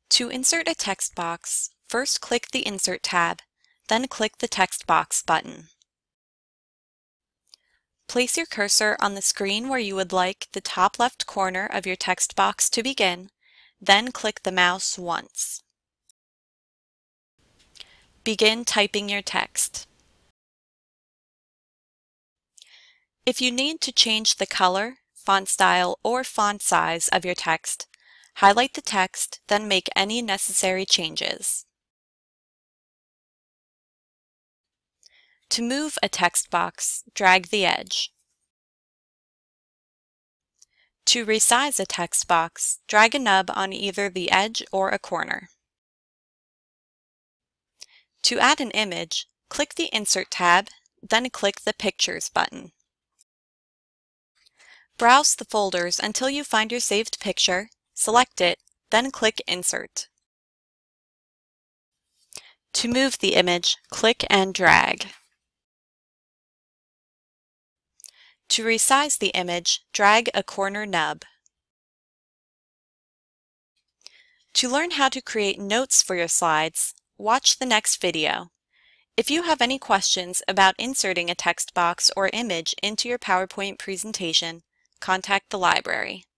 To insert a text box, first click the Insert tab, then click the Text Box button. Place your cursor on the screen where you would like the top left corner of your text box to begin, then click the mouse once. Begin typing your text. If you need to change the color, font style, or font size of your text, highlight the text, then make any necessary changes. To move a text box, drag the edge. To resize a text box, drag a nub on either the edge or a corner. To add an image, click the Insert tab, then click the Pictures button. Browse the folders until you find your saved picture, select it, then click Insert. To move the image, click and drag. To resize the image, drag a corner nub. To learn how to create notes for your slides, watch the next video. If you have any questions about inserting a text box or image into your PowerPoint presentation, contact the library.